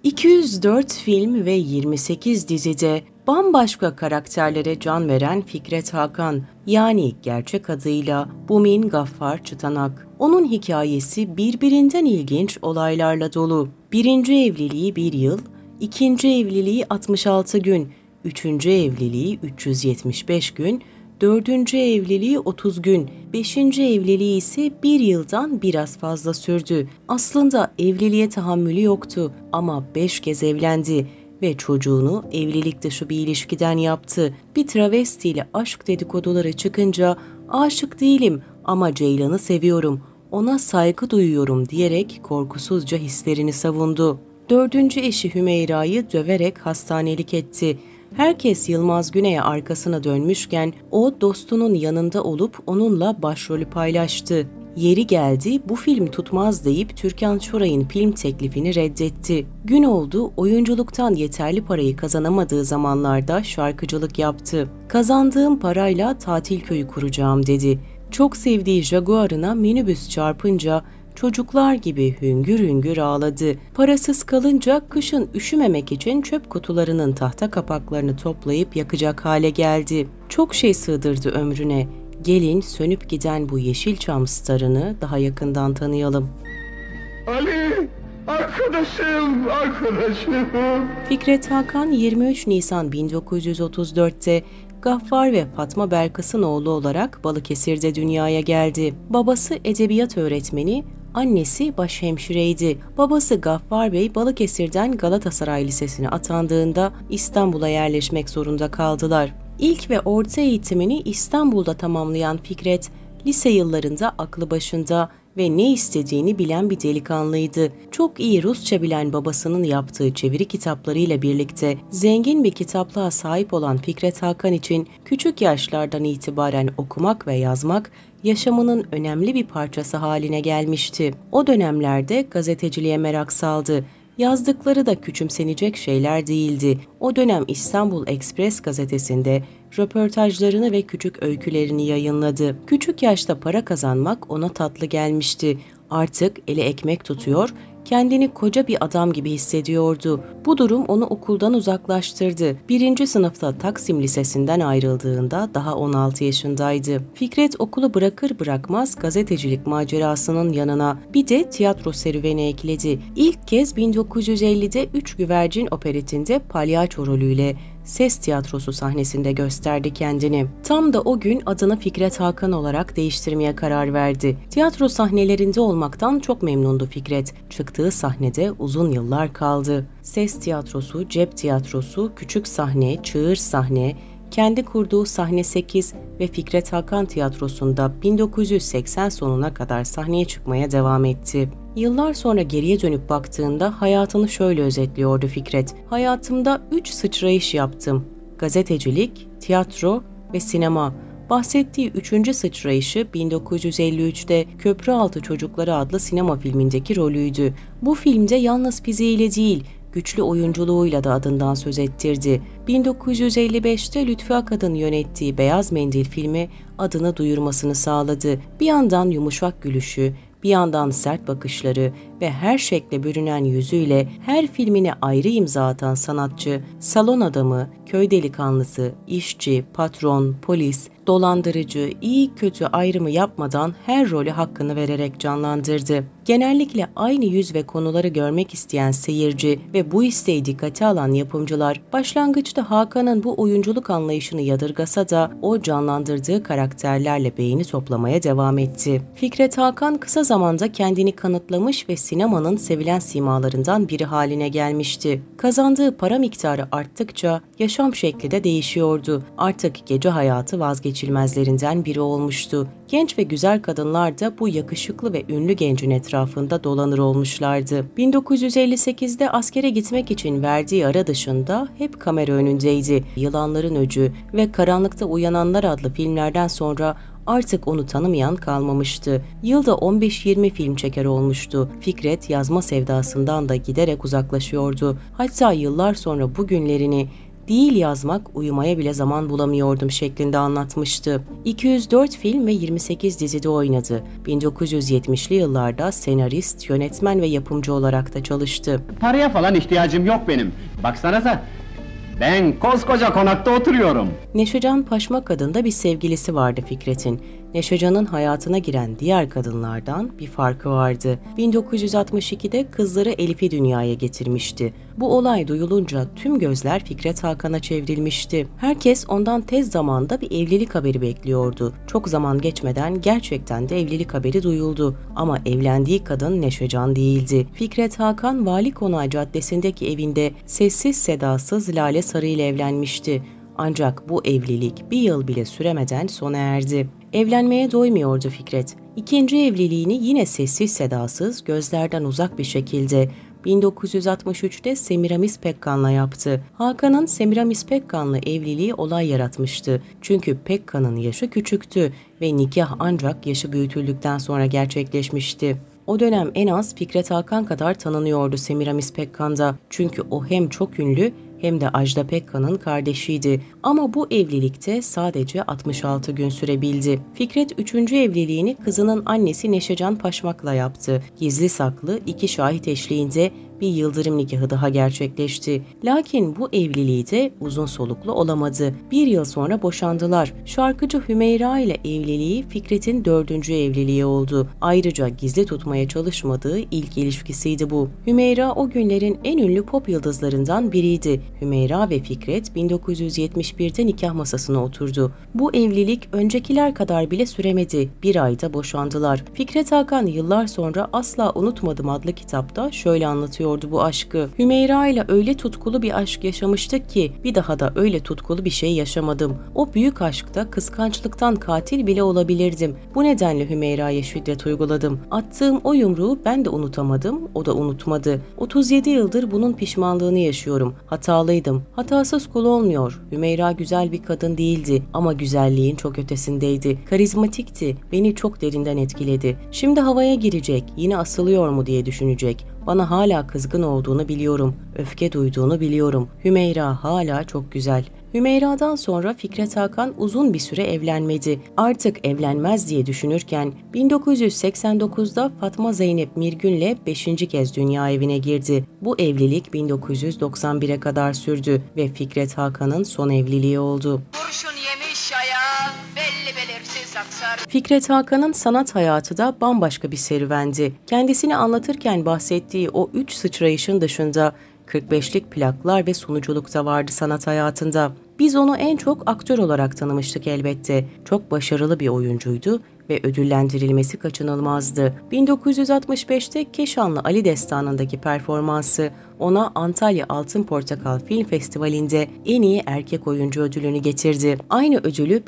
204 film ve 28 dizide bambaşka karakterlere can veren Fikret Hakan, yani gerçek adıyla Bumin Gaffar Çıtanak. Onun hikayesi birbirinden ilginç olaylarla dolu. Birinci evliliği 1 yıl, ikinci evliliği 66 gün, üçüncü evliliği 375 gün, dördüncü evliliği 30 gün, beşinci evliliği ise 1 yıldan biraz fazla sürdü. Aslında evliliğe tahammülü yoktu ama 5 kez evlendi ve çocuğunu evlilik dışı bir ilişkiden yaptı. Bir travestiyle aşk dedikoduları çıkınca aşık değilim ama Ceylan'ı seviyorum, ona saygı duyuyorum diyerek korkusuzca hislerini savundu. Dördüncü eşi Hümeyra'yı döverek hastanelik etti. Herkes Yılmaz Güney'e arkasına dönmüşken o dostunun yanında olup onunla başrolü paylaştı. Yeri geldi bu film tutmaz deyip Türkan Şoray'ın film teklifini reddetti. Gün oldu oyunculuktan yeterli parayı kazanamadığı zamanlarda şarkıcılık yaptı. Kazandığım parayla tatil köyü kuracağım dedi. Çok sevdiği Jaguar'ına minibüs çarpınca çocuklar gibi hüngür hüngür ağladı. Parasız kalınca kışın üşümemek için çöp kutularının tahta kapaklarını toplayıp yakacak hale geldi. Çok şey sığdırdı ömrüne. Gelin sönüp giden bu Yeşilçam starını daha yakından tanıyalım. Ali! Arkadaşım! Fikret Hakan 23 Nisan 1934'te Gaffar ve Fatma Belkıs'ın oğlu olarak Balıkesir'de dünyaya geldi. Babası edebiyat öğretmeni, annesi başhemşireydi. Babası Gaffar Bey Balıkesir'den Galatasaray Lisesi'ne atandığında İstanbul'a yerleşmek zorunda kaldılar. İlk ve orta eğitimini İstanbul'da tamamlayan Fikret, lise yıllarında aklı başında ve ne istediğini bilen bir delikanlıydı. Çok iyi Rusça bilen babasının yaptığı çeviri kitaplarıyla birlikte zengin bir kitaplığa sahip olan Fikret Hakan için küçük yaşlardan itibaren okumak ve yazmak yaşamının önemli bir parçası haline gelmişti. O dönemlerde gazeteciliğe merak saldı. Yazdıkları da küçümsenecek şeyler değildi. O dönem İstanbul Express gazetesinde röportajlarını ve küçük öykülerini yayınladı. Küçük yaşta para kazanmak ona tatlı gelmişti. Artık eli ekmek tutuyor, kendini koca bir adam gibi hissediyordu. Bu durum onu okuldan uzaklaştırdı. 1. sınıfta Taksim Lisesi'nden ayrıldığında daha 16 yaşındaydı. Fikret okulu bırakır bırakmaz gazetecilik macerasının yanına bir de tiyatro serüveni ekledi. İlk kez 1950'de Üç Güvercin operetinde palyaço rolüyle Ses Tiyatrosu sahnesinde gösterdi kendini. Tam da o gün adını Fikret Hakan olarak değiştirmeye karar verdi. Tiyatro sahnelerinde olmaktan çok memnundu Fikret. Çıktığı sahnede uzun yıllar kaldı. Ses Tiyatrosu, Cep Tiyatrosu, Küçük Sahne, Çığır Sahne, kendi kurduğu Sahne 8 ve Fikret Hakan Tiyatrosu'nda 1980 sonuna kadar sahneye çıkmaya devam etti. Yıllar sonra geriye dönüp baktığında hayatını şöyle özetliyordu Fikret. Hayatımda 3 sıçrayış yaptım. Gazetecilik, tiyatro ve sinema. Bahsettiği 3. sıçrayışı 1953'te Köprüaltı Çocukları adlı sinema filmindeki rolüydü. Bu filmde yalnız fiziğiyle değil, güçlü oyunculuğuyla da adından söz ettirdi. 1955'te Lütfü Akad'ın yönettiği Beyaz Mendil filmi adını duyurmasını sağladı. Bir yandan yumuşak gülüşü, bir yandan sert bakışları ve her şekle bürünen yüzüyle her filmine ayrı imza atan sanatçı, salon adamı, köy delikanlısı, işçi, patron, polis, dolandırıcı, iyi kötü ayrımı yapmadan her rolü hakkını vererek canlandırdı. Genellikle aynı yüz ve konuları görmek isteyen seyirci ve bu isteği dikkate alan yapımcılar, başlangıçta Hakan'ın bu oyunculuk anlayışını yadırgasa da o canlandırdığı karakterlerle beğeni toplamaya devam etti. Fikret Hakan kısa zamanda kendini kanıtlamış ve sinemanın sevilen simalarından biri haline gelmişti. Kazandığı para miktarı arttıkça yaşam şekli de değişiyordu. Artık gece hayatı vazgeçilmezlerinden biri olmuştu. Genç ve güzel kadınlar da bu yakışıklı ve ünlü gencin etrafında dolanır olmuşlardı. 1958'de askere gitmek için verdiği ara dışında hep kamera önündeydi. Yılanların Öcü ve Karanlıkta Uyananlar adlı filmlerden sonra artık onu tanımayan kalmamıştı. Yılda 15-20 film çeker olmuştu. Fikret yazma sevdasından da giderek uzaklaşıyordu. Hatta yıllar sonra bu günlerini Değil yazmak, uyumaya bile zaman bulamıyordum şeklinde anlatmıştı. 204 film ve 28 dizide oynadı. 1970'li yıllarda senarist, yönetmen ve yapımcı olarak da çalıştı. Paraya falan ihtiyacım yok benim. Baksanıza, ben koskoca konakta oturuyorum. Neşecan Paşmak adında bir sevgilisi vardı Fikret'in. Neşecan'ın hayatına giren diğer kadınlardan bir farkı vardı. 1962'de kızları Elif'i dünyaya getirmişti. Bu olay duyulunca tüm gözler Fikret Hakan'a çevrilmişti. Herkes ondan tez zamanda bir evlilik haberi bekliyordu. Çok zaman geçmeden gerçekten de evlilik haberi duyuldu. Ama evlendiği kadın Neşecan değildi. Fikret Hakan Vali Konağı Caddesi'ndeki evinde sessiz sedasız Lale Sarı ile evlenmişti. Ancak bu evlilik bir yıl bile süremeden sona erdi. Evlenmeye doymuyordu Fikret. İkinci evliliğini yine sessiz sedasız, gözlerden uzak bir şekilde 1963'te Semiramis Pekkan'la yaptı. Hakan'ın Semiramis Pekkan'la evliliği olay yaratmıştı. Çünkü Pekkan'ın yaşı küçüktü ve nikah ancak yaşı büyütüldükten sonra gerçekleşmişti. O dönem en az Fikret Hakan kadar tanınıyordu Semiramis Pekkan'da. Çünkü o hem çok ünlü hem de Ajda Pekkan'ın kardeşiydi. Ama bu evlilikte sadece 66 gün sürebildi. Fikret 3. evliliğini kızının annesi Neşecan Paşmak'la yaptı. Gizli saklı 2 şahit eşliğinde bir yıldırım nikahı daha gerçekleşti. Lakin bu evliliği de uzun soluklu olamadı. 1 yıl sonra boşandılar. Şarkıcı Hümeyra ile evliliği Fikret'in 4. evliliği oldu. Ayrıca gizli tutmaya çalışmadığı ilk ilişkisiydi bu. Hümeyra o günlerin en ünlü pop yıldızlarından biriydi. Hümeyra ve Fikret 1971'de nikah masasına oturdu. Bu evlilik öncekiler kadar bile süremedi. 1 ayda boşandılar. Fikret Hakan yıllar sonra Asla Unutmadım adlı kitapta şöyle anlatıyor bu aşkı. Hümeyra ile öyle tutkulu bir aşk yaşamıştık ki bir daha da öyle tutkulu bir şey yaşamadım. O büyük aşkta kıskançlıktan katil bile olabilirdim. Bu nedenle Hümeyra'ya şiddet uyguladım. Attığım o yumruğu ben de unutamadım, o da unutmadı. 37 yıldır bunun pişmanlığını yaşıyorum. Hatalıydım. Hatasız kul olmuyor. Hümeyra güzel bir kadın değildi ama güzelliğin çok ötesindeydi. Karizmatikti. Beni çok derinden etkiledi. Şimdi havaya girecek. Yine asılıyor mu diye düşünecek. Bana hala kızgın olduğunu biliyorum. Öfke duyduğunu biliyorum. Hümeyra hala çok güzel. Hümeyra'dan sonra Fikret Hakan uzun bir süre evlenmedi. Artık evlenmez diye düşünürken 1989'da Fatma Zeynep Mirgün'le 5. kez dünya evine girdi. Bu evlilik 1991'e kadar sürdü ve Fikret Hakan'ın son evliliği oldu. Kurşun yemiş ayağı belli belirsiz aksar. Fikret Hakan'ın sanat hayatı da bambaşka bir serüvendi. Kendisini anlatırken bahsettiği o 3 sıçrayışın dışında 45'lik plaklar ve sunuculuk da vardı sanat hayatında. Biz onu en çok aktör olarak tanımıştık elbette. Çok başarılı bir oyuncuydu ve ödüllendirilmesi kaçınılmazdı. 1965'te Keşanlı Ali Destanı'ndaki performansı ona Antalya Altın Portakal Film Festivali'nde en iyi erkek oyuncu ödülünü getirdi. Aynı ödülü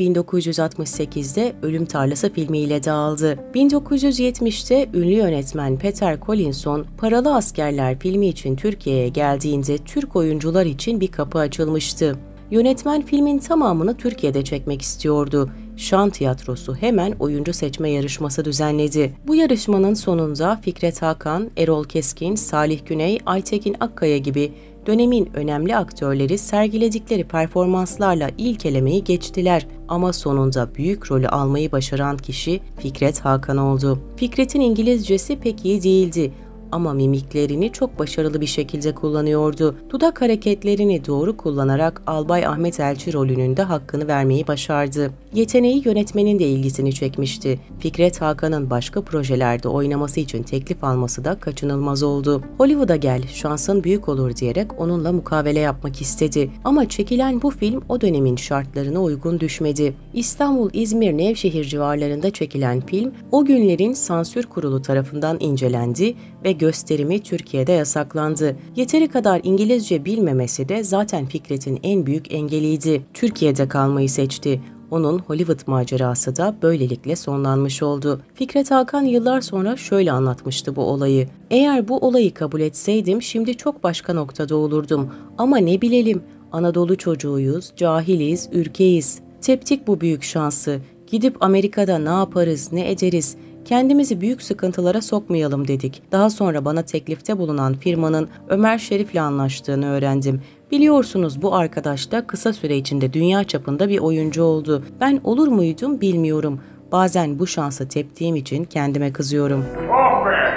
1968'de Ölüm Tarlası filmiyle de aldı. 1970'te ünlü yönetmen Peter Collinson, Paralı Askerler filmi için Türkiye'ye geldiğinde Türk oyuncular için bir kapı açılmıştı. Yönetmen filmin tamamını Türkiye'de çekmek istiyordu. Şan Tiyatrosu hemen oyuncu seçme yarışması düzenledi. Bu yarışmanın sonunda Fikret Hakan, Erol Keskin, Salih Güney, Aytekin Akkaya gibi dönemin önemli aktörleri sergiledikleri performanslarla ilk elemeyi geçtiler. Ama sonunda büyük rolü almayı başaran kişi Fikret Hakan oldu. Fikret'in İngilizcesi pek iyi değildi. Ama mimiklerini çok başarılı bir şekilde kullanıyordu. Dudak hareketlerini doğru kullanarak Albay Ahmet Elçi rolünün de hakkını vermeyi başardı. Yeteneği yönetmenin de ilgisini çekmişti. Fikret Hakan'ın başka projelerde oynaması için teklif alması da kaçınılmaz oldu. Hollywood'a gel, şansın büyük olur diyerek onunla mukavele yapmak istedi. Ama çekilen bu film o dönemin şartlarına uygun düşmedi. İstanbul, İzmir, Nevşehir civarlarında çekilen film o günlerin sansür kurulu tarafından incelendi ve gösterimi Türkiye'de yasaklandı. Yeteri kadar İngilizce bilmemesi de zaten Fikret'in en büyük engeliydi. Türkiye'de kalmayı seçti. Onun Hollywood macerası da böylelikle sonlanmış oldu. Fikret Hakan yıllar sonra şöyle anlatmıştı bu olayı. Eğer bu olayı kabul etseydim şimdi çok başka noktada olurdum. Ama ne bilelim, Anadolu çocuğuyuz, cahiliz, ürkeyiz. Teptik bu büyük şansı. Gidip Amerika'da ne yaparız, ne ederiz? Kendimizi büyük sıkıntılara sokmayalım dedik. Daha sonra bana teklifte bulunan firmanın Ömer Şerif'le anlaştığını öğrendim. Biliyorsunuz bu arkadaş da kısa süre içinde dünya çapında bir oyuncu oldu. Ben olur muydum bilmiyorum. Bazen bu şansı teptiğim için kendime kızıyorum. Oh be!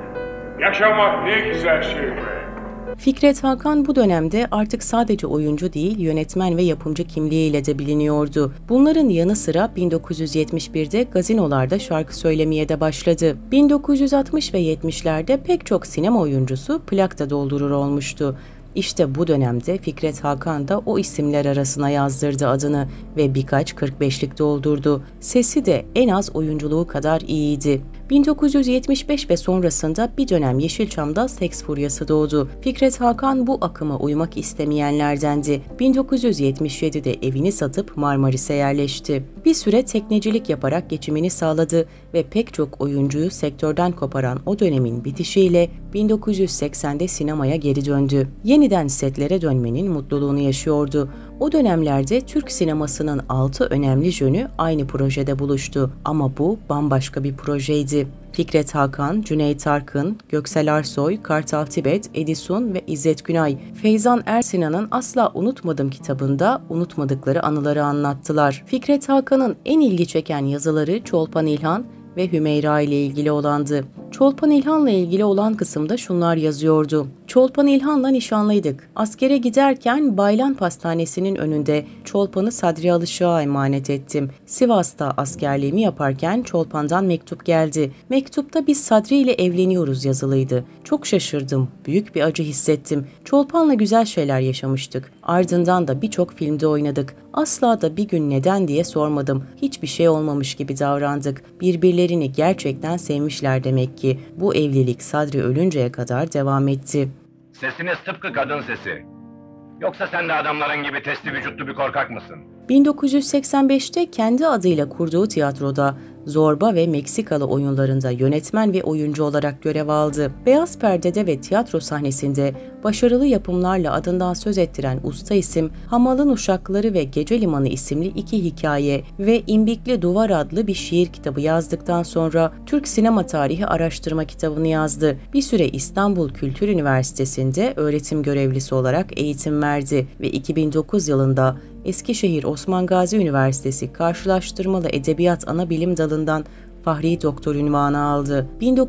Yaşamak ne güzel şey be! Fikret Hakan bu dönemde artık sadece oyuncu değil, yönetmen ve yapımcı kimliğiyle de biliniyordu. Bunların yanı sıra 1971'de gazinolarda şarkı söylemeye de başladı. 1960 ve 70'lerde pek çok sinema oyuncusu plakta doldurur olmuştu. İşte bu dönemde Fikret Hakan da o isimler arasına yazdırdı adını ve birkaç 45'lik doldurdu. Sesi de en az oyunculuğu kadar iyiydi. 1975 ve sonrasında bir dönem Yeşilçam'da seks furyası doğdu. Fikret Hakan bu akıma uymak istemeyenlerdendi. 1977'de evini satıp Marmaris'e yerleşti. Bir süre teknecilik yaparak geçimini sağladı ve pek çok oyuncuyu sektörden koparan o dönemin bitişiyle 1980'de sinemaya geri döndü. Yeniden setlere dönmenin mutluluğunu yaşıyordu. O dönemlerde Türk sinemasının 6 önemli jönü aynı projede buluştu ama bu bambaşka bir projeydi. Fikret Hakan, Cüneyt Arkın, Göksel Arsoy, Kartal Tibet, Edison ve İzzet Günay, Feyzan Ersinan'ın Asla Unutmadım kitabında unutmadıkları anıları anlattılar. Fikret Hakan'ın en ilgi çeken yazıları Çolpan İlhan ve Hümeyra ile ilgili olandı. Çolpan İlhan'la ilgili olan kısımda şunlar yazıyordu. Çolpan İlhan'la nişanlıydık. Askere giderken Baylan Pastanesi'nin önünde Çolpan'ı Sadri Alışık'a emanet ettim. Sivas'ta askerliğimi yaparken Çolpan'dan mektup geldi. Mektupta biz Sadri ile evleniyoruz yazılıydı. Çok şaşırdım. Büyük bir acı hissettim. Çolpan'la güzel şeyler yaşamıştık. Ardından da birçok filmde oynadık. Asla da bir gün neden diye sormadım. Hiçbir şey olmamış gibi davrandık. Birbirlerini gerçekten sevmişler demek ki. Bu evlilik Sadri ölünceye kadar devam etti. Sesiniz tıpkı kadın sesi. Yoksa sen de adamların gibi testi vücutlu bir korkak mısın? 1985'te kendi adıyla kurduğu tiyatroda Zorba ve Meksikalı oyunlarında yönetmen ve oyuncu olarak görev aldı. Beyaz perdede ve tiyatro sahnesinde başarılı yapımlarla adından söz ettiren usta isim, Hamal'ın Uşakları ve Gece Limanı isimli 2 hikaye ve İmbikli Duvar adlı bir şiir kitabı yazdıktan sonra Türk Sinema Tarihi Araştırma kitabını yazdı. Bir süre İstanbul Kültür Üniversitesi'nde öğretim görevlisi olarak eğitim verdi ve 2009 yılında Eskişehir Osman Gazi Üniversitesi Karşılaştırmalı Edebiyat Anabilim Dalı'ndan Fahri Doktor unvanı aldı.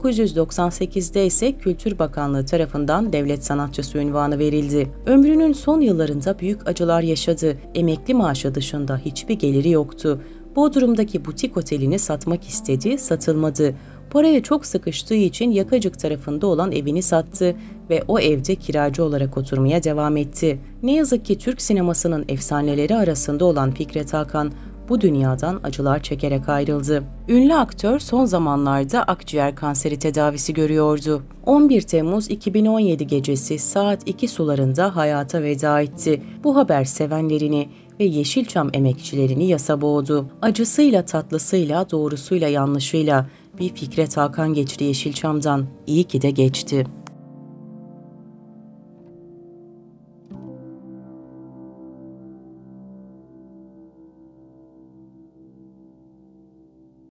1998'de ise Kültür Bakanlığı tarafından devlet sanatçısı unvanı verildi. Ömrünün son yıllarında büyük acılar yaşadı. Emekli maaşı dışında hiçbir geliri yoktu. Bodrum'daki butik otelini satmak istedi, satılmadı. Paraya çok sıkıştığı için Yakacık tarafında olan evini sattı ve o evde kiracı olarak oturmaya devam etti. Ne yazık ki Türk sinemasının efsaneleri arasında olan Fikret Hakan bu dünyadan acılar çekerek ayrıldı. Ünlü aktör son zamanlarda akciğer kanseri tedavisi görüyordu. 11 Temmuz 2017 gecesi saat 2 sularında hayata veda etti. Bu haber sevenlerini ve Yeşilçam emekçilerini yasa boğdu. Acısıyla, tatlısıyla, doğrusuyla, yanlışıyla bir Fikret Hakan geçti Yeşilçam'dan. İyi ki de geçti.